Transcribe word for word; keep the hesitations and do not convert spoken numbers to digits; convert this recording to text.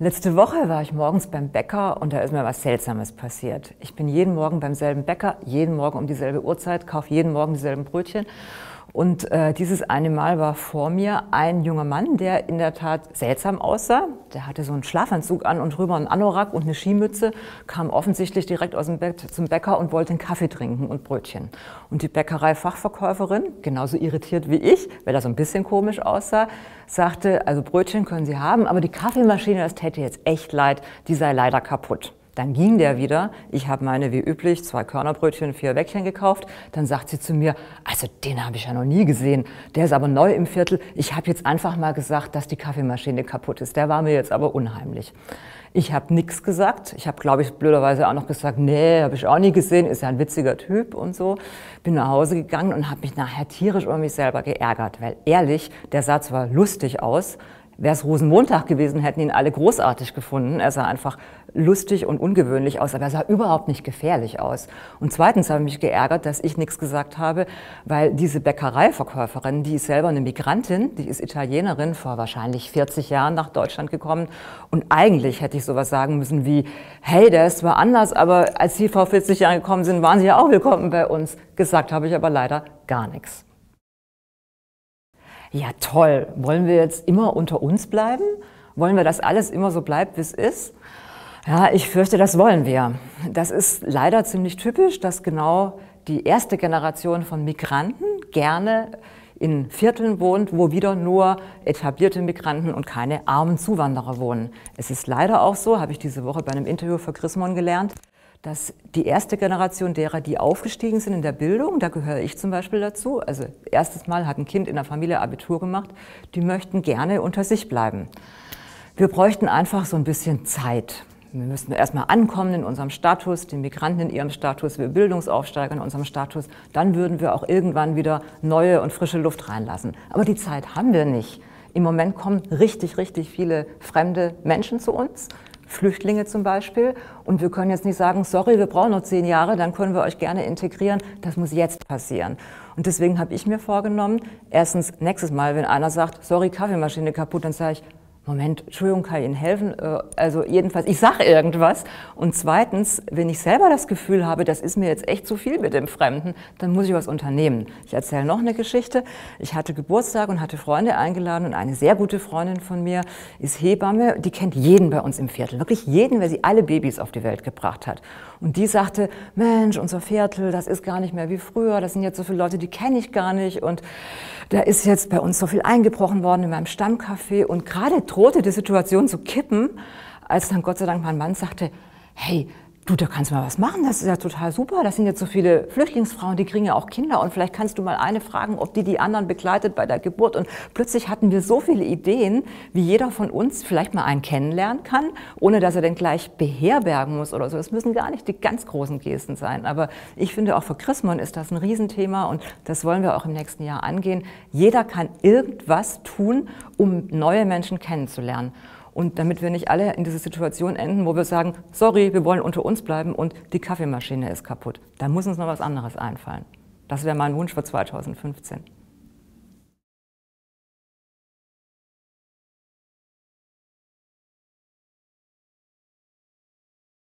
Letzte Woche war ich morgens beim Bäcker und da ist mir was Seltsames passiert. Ich bin jeden Morgen beim selben Bäcker, jeden Morgen um dieselbe Uhrzeit, kaufe jeden Morgen dieselben Brötchen. Und äh, dieses eine Mal war vor mir ein junger Mann, der in der Tat seltsam aussah. Der hatte so einen Schlafanzug an und drüber einen Anorak und eine Skimütze, kam offensichtlich direkt aus dem Bett zum Bäcker und wollte einen Kaffee trinken und Brötchen. Und die Bäckereifachverkäuferin, genauso irritiert wie ich, weil er so ein bisschen komisch aussah, sagte, also Brötchen können Sie haben, aber die Kaffeemaschine, das täte jetzt echt leid, die sei leider kaputt. Dann ging der wieder, ich habe meine wie üblich zwei Körnerbrötchen, vier Weckchen gekauft, dann sagt sie zu mir, also den habe ich ja noch nie gesehen, der ist aber neu im Viertel, ich habe jetzt einfach mal gesagt, dass die Kaffeemaschine kaputt ist, der war mir jetzt aber unheimlich. Ich habe nichts gesagt, ich habe glaube ich blöderweise auch noch gesagt, nee, habe ich auch nie gesehen, ist ja ein witziger Typ und so. Bin nach Hause gegangen und habe mich nachher tierisch über mich selber geärgert, weil ehrlich, der sah zwar lustig aus, wäre es Rosenmontag gewesen, hätten ihn alle großartig gefunden. Er sah einfach lustig und ungewöhnlich aus, aber er sah überhaupt nicht gefährlich aus. Und zweitens habe ich mich geärgert, dass ich nichts gesagt habe, weil diese Bäckereiverkäuferin, die ist selber eine Migrantin, die ist Italienerin, vor wahrscheinlich vierzig Jahren nach Deutschland gekommen. Und eigentlich hätte ich sowas sagen müssen wie, hey, der ist zwar anders, aber als Sie vor vierzig Jahren gekommen sind, waren Sie ja auch willkommen bei uns. Gesagt habe ich aber leider gar nichts. Ja, toll. Wollen wir jetzt immer unter uns bleiben? Wollen wir, dass alles immer so bleibt, wie es ist? Ja, ich fürchte, das wollen wir. Das ist leider ziemlich typisch, dass genau die erste Generation von Migranten gerne in Vierteln wohnt, wo wieder nur etablierte Migranten und keine armen Zuwanderer wohnen. Es ist leider auch so, habe ich diese Woche bei einem Interview für Chrismon gelernt, dass die erste Generation derer, die aufgestiegen sind in der Bildung, da gehöre ich zum Beispiel dazu, also erstes Mal hat ein Kind in der Familie Abitur gemacht, die möchten gerne unter sich bleiben. Wir bräuchten einfach so ein bisschen Zeit. Wir müssten erstmal ankommen in unserem Status, die Migranten in ihrem Status, wir Bildungsaufsteiger in unserem Status, dann würden wir auch irgendwann wieder neue und frische Luft reinlassen. Aber die Zeit haben wir nicht. Im Moment kommen richtig, richtig viele fremde Menschen zu uns. Flüchtlinge zum Beispiel. Und wir können jetzt nicht sagen, sorry, wir brauchen noch zehn Jahre, dann können wir euch gerne integrieren. Das muss jetzt passieren. Und deswegen habe ich mir vorgenommen, erstens, nächstes Mal, wenn einer sagt, sorry, Kaffeemaschine kaputt, dann sage ich, Moment, Entschuldigung, kann ich Ihnen helfen? Also jedenfalls, ich sage irgendwas. Und zweitens, wenn ich selber das Gefühl habe, das ist mir jetzt echt zu viel mit dem Fremden, dann muss ich was unternehmen. Ich erzähle noch eine Geschichte. Ich hatte Geburtstag und hatte Freunde eingeladen und eine sehr gute Freundin von mir ist Hebamme, die kennt jeden bei uns im Viertel, wirklich jeden, weil sie alle Babys auf die Welt gebracht hat. Und die sagte, Mensch, unser Viertel, das ist gar nicht mehr wie früher, das sind jetzt so viele Leute, die kenne ich gar nicht und da ist jetzt bei uns so viel eingebrochen worden in meinem Stammcafé und gerade drohte die Situation zu kippen, als dann Gott sei Dank mein Mann sagte, hey, du, da kannst du mal was machen, das ist ja total super, das sind jetzt so viele Flüchtlingsfrauen, die kriegen ja auch Kinder und vielleicht kannst du mal eine fragen, ob die die anderen begleitet bei der Geburt. Und plötzlich hatten wir so viele Ideen, wie jeder von uns vielleicht mal einen kennenlernen kann, ohne dass er den gleich beherbergen muss oder so. Das müssen gar nicht die ganz großen Gesten sein, aber ich finde auch für Chrismon ist das ein Riesenthema und das wollen wir auch im nächsten Jahr angehen. Jeder kann irgendwas tun, um neue Menschen kennenzulernen. Und damit wir nicht alle in diese Situation enden, wo wir sagen, sorry, wir wollen unter uns bleiben und die Kaffeemaschine ist kaputt. Da muss uns noch was anderes einfallen. Das wäre mein Wunsch für zweitausendfünfzehn.